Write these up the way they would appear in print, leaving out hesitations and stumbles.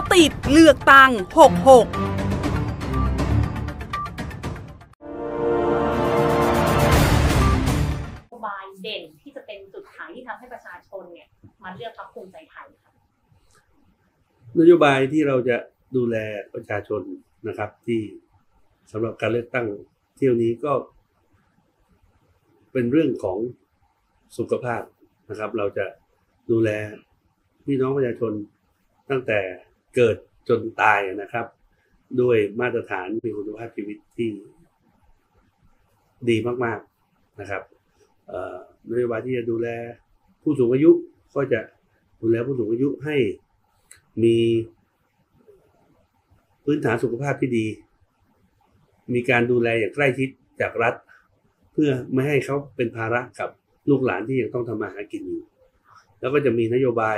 ติดเลือกตั้ง66 บายเด่นที่จะเป็นจุดขายที่ทำให้ประชาชนเนี่ยมาเลือกพรรคภูมิใจไทยค่ะนโยบายที่เราจะดูแลประชาชนนะครับที่สำหรับการเลือกตั้งเที่ยวนี้ก็เป็นเรื่องของสุขภาพนะครับเราจะดูแลพี่น้องประชาชนตั้งแต่เกิดจนตายนะครับด้วยมาตรฐานมีคุณภาพชีวิตที่ดีมากๆนะครับนโยบายที่จะดูแลผู้สูงอายุก็จะดูแลผู้สูงอายุให้มีพื้นฐานสุขภาพที่ดีมีการดูแลอย่างใกล้ชิดจากรัฐเพื่อไม่ให้เขาเป็นภาระกับลูกหลานที่ยังต้องทำมาหากินอยู่แล้วก็จะมีนโยบาย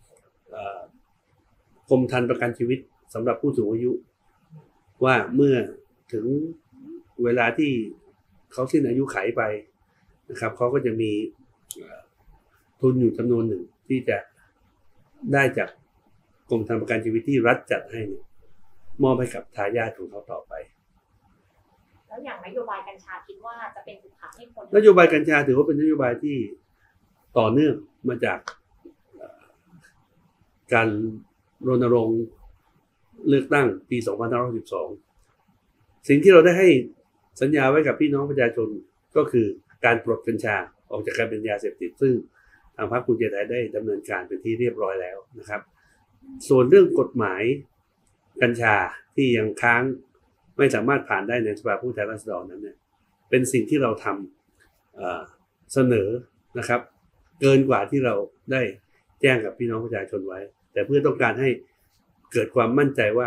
กรมธรรม์ประกันชีวิตสำหรับผู้สูงอายุว่าเมื่อถึงเวลาที่เขาสิ้นอายุขัยไปนะครับเขาก็จะมีทุนอยู่จำนวนหนึ่งที่จะได้จากกรมธรรม์ประกันชีวิตที่รัฐจัดให้มอบให้กับทายาทของเขาต่อไปแล้วอย่างนโยบายกัญชาคิดว่าจะเป็นจุดขายให้คนนโยบายกัญชาถือว่าเป็นนโยบายที่ต่อเนื่องมาจากการรณรงค์เลือกตั้งปี2512สิ่งที่เราได้ให้สัญญาไว้กับพี่น้องประชาชนก็คือการปลดกัญชาออกจากการเป็นยาเสพติดซึ่งทางพรรคภูมิใจไทยได้ดำเนินการเป็นที่เรียบร้อยแล้วนะครับส่วนเรื่องกฎหมายกัญชาที่ยังค้างไม่สามารถผ่านได้ในสภาผู้แทนราษฎรนั้นเนี่ยเป็นสิ่งที่เราทำเสนอนะครับเกินกว่าที่เราได้แจ้งกับพี่น้องประชาชนไว้แต่เพื่อต้องการให้เกิดความมั่นใจว่า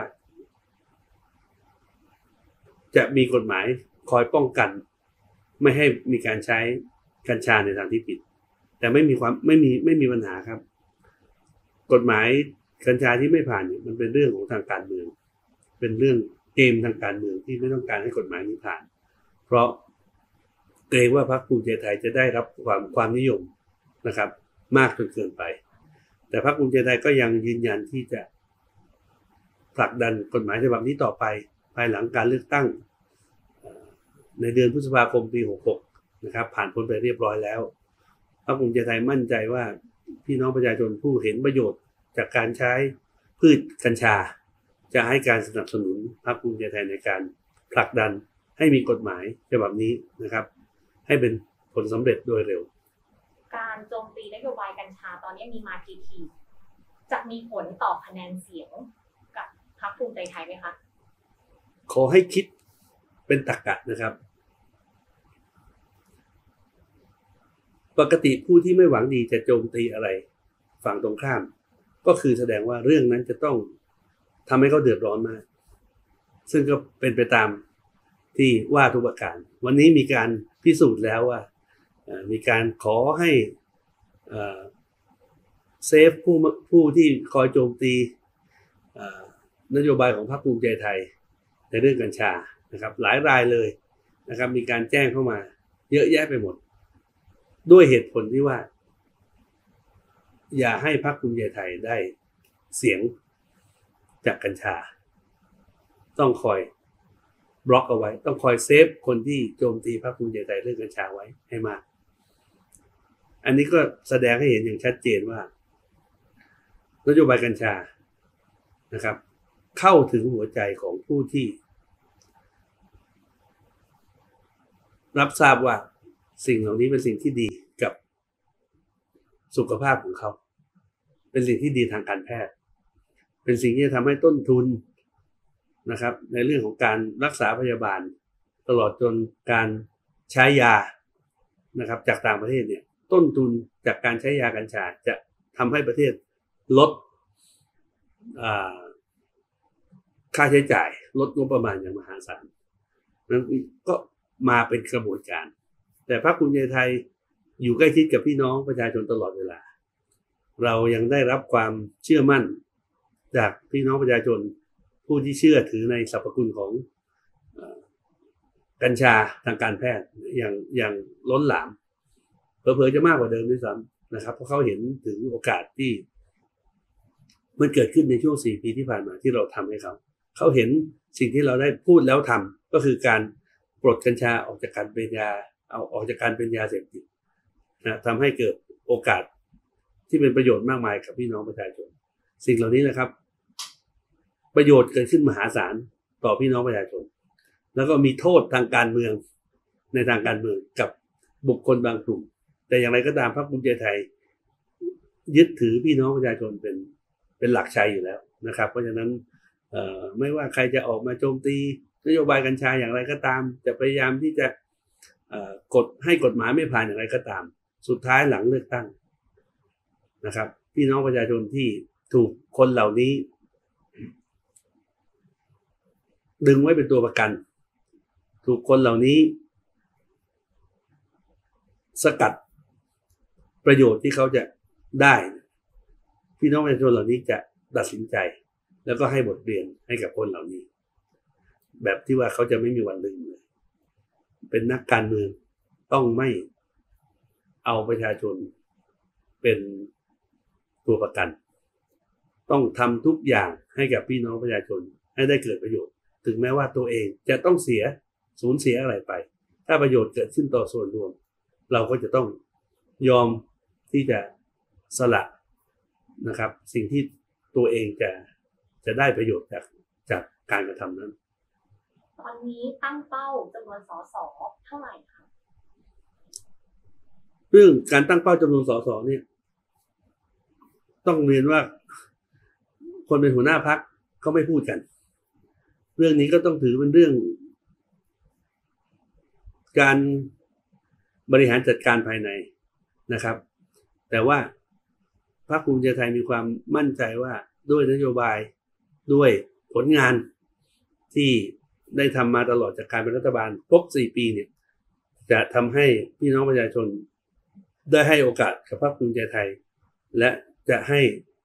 จะมีกฎหมายคอยป้องกันไม่ให้มีการใช้กัญชาในทางที่ผิดแต่ไม่มีปัญหาครับกฎหมายกัญชาที่ไม่ผ่านเนี่ยมันเป็นเรื่องของทางการเมืองเป็นเรื่องเกมทางการเมืองที่ไม่ต้องการให้กฎหมายนี้ผ่านเพราะเกรงว่าพรรคภูมิใจไทยจะได้รับความนิยมนะครับมากจนเกินไปแต่พรรคภูมิใจไทยก็ยังยืนยันที่จะผลักดันกฎหมายฉบับนี้ต่อไปภายหลังการเลือกตั้งในเดือนพฤษภาคมปี66นะครับผ่านพ้นไปเรียบร้อยแล้วพรรคภูมิใจไทยมั่นใจว่าพี่น้องประชาชนผู้เห็นประโยชน์จากการใช้พืชกัญชาจะให้การสนับสนุนพรรคภูมิใจไทยในการผลักดันให้มีกฎหมายฉบับนี้นะครับให้เป็นผลสำเร็จโดยเร็วการโจมตีนโยบายกัญชาตอนนี้มีมาทีจะมีผลต่อคะแนนเสียงกับพรรคภูมิใจไทยไหมคะขอให้คิดเป็นตรรกะนะครับปกติผู้ที่ไม่หวังดีจะโจมตีอะไรฝั่งตรงข้ามก็คือแสดงว่าเรื่องนั้นจะต้องทำให้เขาเดือดร้อนมากซึ่งก็เป็นไปตามที่ว่าทุกประการวันนี้มีการพิสูจน์แล้วว่ามีการขอให้เซฟผู้ที่คอยโจมตีนโยบายของพรรคภูมิใจไทยในเรื่องกัญชานะครับหลายรายเลยนะครับมีการแจ้งเข้ามาเยอะแยะไปหมดด้วยเหตุผลที่ว่าอย่าให้พรรคภูมิใจไทยได้เสียงจากกัญชาต้องคอยบล็อกเอาไว้ต้องคอยเซฟคนที่โจมตีพรรคภูมิใจไทยเรื่องกัญชาไว้ให้มากอันนี้ก็แสดงให้เห็นอย่างชัดเจนว่านโยบายกัญชานะครับเข้าถึงหัวใจของผู้ที่รับทราบว่าสิ่งเหล่านี้เป็นสิ่งที่ดีกับสุขภาพของเขาเป็นสิ่งที่ดีทางการแพทย์เป็นสิ่งที่จะทำให้ต้นทุนนะครับในเรื่องของการรักษาพยาบาลตลอดจนการใช้ยานะครับจากต่างประเทศเนี่ยต้นทุนจากการใช้ยากัญชาจะทำให้ประเทศลดค่าใช้จ่ายลดงบประมาณอย่างมหาศาลนั้นก็มาเป็นกระบวนการแต่พรรคภูมิใจไทยอยู่ใกล้ชิดกับพี่น้องประชาชนตลอดเวลาเรายังได้รับความเชื่อมั่นจากพี่น้องประชาชนผู้ที่เชื่อถือในสรรพคุณของกัญชาทางการแพทย์อย่างล้นหลามเผลอๆจะมากกว่าเดิมด้วยซ้ำนะครับเพราะเขาเห็นถึงโอกาสที่มันเกิดขึ้นในช่วง4 ปีที่ผ่านมาที่เราทำให้เขาเห็นสิ่งที่เราได้พูดแล้วทำก็คือการปลดกัญชาออกจากการเป็นยาออกจากการเป็นยาเสพติดนะทำให้เกิดโอกาสที่เป็นประโยชน์มากมายกับพี่น้องประชาชนสิ่งเหล่านี้นะครับประโยชน์เกิดขึ้นมหาศาลต่อพี่น้องประชาชนแล้วก็มีโทษทางการเมืองในทางการเมืองกับบุคคลบางกลุ่มแต่อย่างไรก็ตามพรรคภูมิใจไทยยึดถือพี่น้องประชาชนเป็นหลักชัยอยู่แล้วนะครับเพราะฉะนั้นไม่ว่าใครจะออกมาโจมตีนโยบายกัญชาอย่างไรก็ตามจะพยายามที่จะให้กฎหมายไม่ผ่านอย่างไรก็ตามสุดท้ายหลังเลือกตั้งนะครับพี่น้องประชาชนที่ถูกคนเหล่านี้ดึงไว้เป็นตัวประกันถูกคนเหล่านี้สกัดประโยชน์ที่เขาจะได้พี่น้องประชาชนเหล่านี้จะตัดสินใจแล้วก็ให้บทเรียนให้กับคนเหล่านี้แบบที่ว่าเขาจะไม่มีวันลืมเลยเป็นนักการเมืองต้องไม่เอาประชาชนเป็นตัวประกันต้องทำทุกอย่างให้กับพี่น้องประชาชนให้ได้เกิดประโยชน์ถึงแม้ว่าตัวเองจะต้องสูญเสียอะไรไปถ้าประโยชน์เกิดขึ้นต่อส่วนรวมเราก็จะต้องยอมที่จะสละนะครับสิ่งที่ตัวเองจะได้ประโยชน์จากการกระทำนั้นตอนนี้ตั้งเป้าจำนวนสสเท่าไหร่คะเรื่องการตั้งเป้าจำนวนสสเนี่ยต้องเรียนว่าคนเป็นหัวหน้าพรรคเขาไม่พูดกันเรื่องนี้ก็ต้องถือเป็นเรื่องการบริหารจัดการภายในนะครับแต่ว่าพรรคภูมิใจไทยมีความมั่นใจว่าด้วยนโยบายด้วยผลงานที่ได้ทำมาตลอดจากการเป็นรัฐบาลครบ4 ปีเนี่ยจะทำให้พี่น้องประชาชนได้ให้โอกาสกับพรรคภูมิใจไทยและจะให้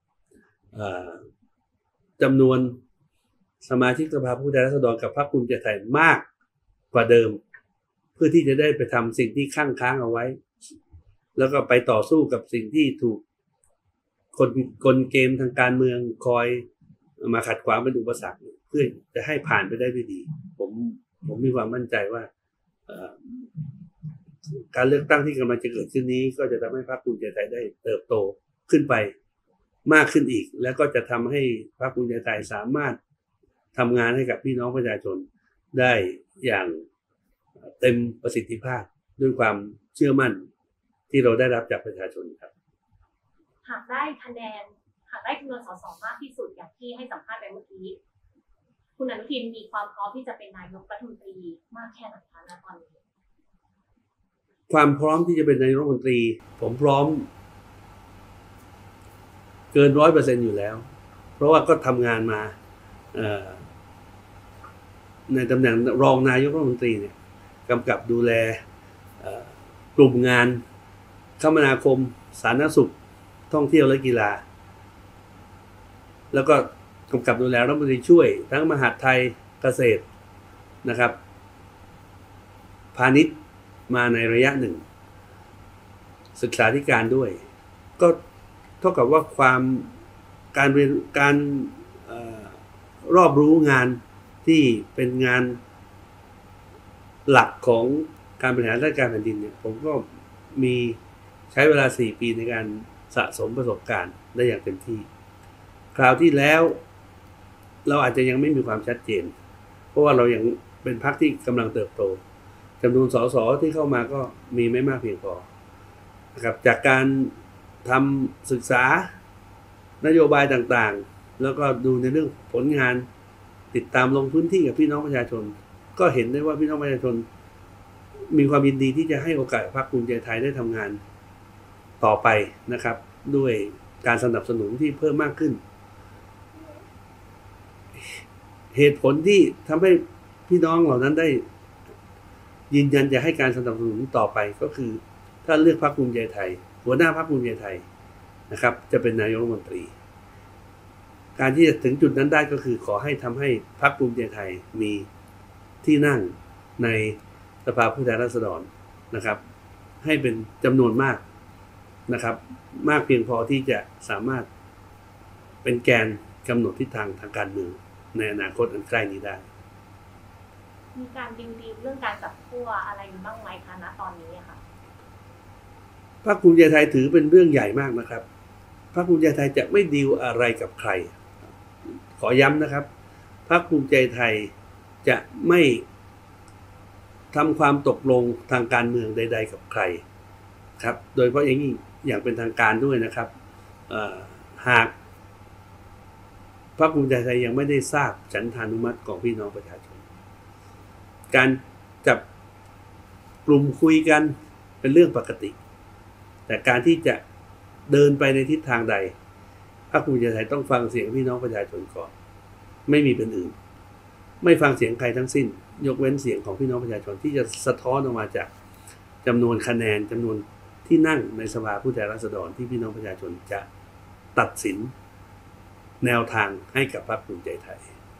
จำนวนสมาชิกสภาผู้แทนราษฎรกับพรรคภูมิใจไทยมากกว่าเดิมเพื่อที่จะได้ไปทำสิ่งที่ค้างเอาไว้แล้วก็ไปต่อสู้กับสิ่งที่ถูกกลเกมทางการเมืองคอยมาขัดขวางเป็นอุปสรรคเพื่อจะให้ผ่านไปได้ด้วยดีผมมีความมั่นใจว่าการเลือกตั้งที่กำลังจะเกิดขึ้นนี้ก็จะทำให้พรรคภูมิใจไทยได้เติบโตขึ้นไปมากขึ้นอีกแล้วก็จะทำให้พรรคภูมิใจไทยสามารถทำงานให้กับพี่น้องประชาชนได้อย่างเต็มประสิทธิภาพด้วยความเชื่อมั่นที่เราได้รับจากประชาชนครับหากได้คะแนนหากได้จำนวนสสมากที่สุดอย่างที่ให้สัมภาษณ์ไปเมื่อกี้คุณอนุทินมีความพร้อมที่จะเป็นนายกรัฐมนตรีมากแค่ไหนคะณตอนนี้ความพร้อมที่จะเป็นนายกรัฐมนตรีผมพร้อมเกิน 100% อยู่แล้วเพราะว่าก็ทำงานมาในตำแหน่งรองนายกรัฐมนตรีเนี่ยกำกับดูแลกลุ่มงานคมนาคมสาธารณสุขท่องเที่ยวและกีฬาแล้วก็กำกับดูแลรัฐมนตรีช่วยทั้งมหาดไทยเกษตรนะครับพาณิชย์มาในระยะหนึ่งศึกษาธิการด้วยก็เท่ากับว่าการรอบรู้งานที่เป็นงานหลักของการบริหารราชการแผ่นดินเนี่ยผมก็มีใช้เวลา4 ปีในการสะสมประสบการณ์ได้อย่างเต็มที่คราวที่แล้วเราอาจจะยังไม่มีความชัดเจนเพราะว่าเรายังเป็นพรรคที่กำลังเติบโตจำนวนสสที่เข้ามาก็มีไม่มากเพียงพอนะครับจากการทำศึกษานโยบายต่างๆแล้วก็ดูในเรื่องผลงานติดตามลงพื้นที่กับพี่น้องประชาชนก็เห็นได้ว่าพี่น้องประชาชนมีความยินดีที่จะให้โอกาสพรรคภูมิใจไทยได้ทำงานต่อไปนะครับด้วยการสนับสนุนที่เพิ่มมากขึ้นเหตุผลที่ทำให้พี่น้องเหล่านั้นได้ยืนยันจะให้การสนับสนุนต่อไปก็คือถ้าเลือกพรรคภูมิใจไทยหัวหน้าพรรคภูมิใจไทยนะครับจะเป็นนายกรัฐมนตรีการที่จะถึงจุดนั้นได้ก็คือขอให้ทำให้พรรคภูมิใจไทยมีที่นั่งในสภาผู้แทนราษฎรนะครับให้เป็นจำนวนมากนะครับมากเพียงพอที่จะสามารถเป็นแกนกำหนดทิศทางทางการเมืองในอนาคตอันใกล้นี้ได้มีการดิวเรื่องการจับขั้วอะไรบ้างไหมคะณตอนนี้ค่ะพรรคภูมิใจไทยถือเป็นเรื่องใหญ่มากนะครับพรรคภูมิใจไทยจะไม่ดีลอะไรกับใครขอย้ำนะครับพรรคภูมิใจไทยจะไม่ทำความตกลงทางการเมืองใดๆกับใครครับโดยเฉพาะอย่างเป็นทางการด้วยนะครับหากพรรคภูมิใจไทยยังไม่ได้ทราบฉันทานุมัติของพี่น้องประชาชนการจับกลุ่มคุยกันเป็นเรื่องปกติแต่การที่จะเดินไปในทิศทางใดพรรคภูมิใจไทยต้องฟังเสียงพี่น้องประชาชนก่อนไม่มีเป็นอื่นไม่ฟังเสียงใครทั้งสิ้นยกเว้นเสียงของพี่น้องประชาชนที่จะสะท้อนออกมาจากจำนวนคะแนนจำนวนที่นั่งในสภาผู้แทนราษฎรที่พี่น้องประชาชนจะตัดสินแนวทางให้กับพรรคภูมิใจไทย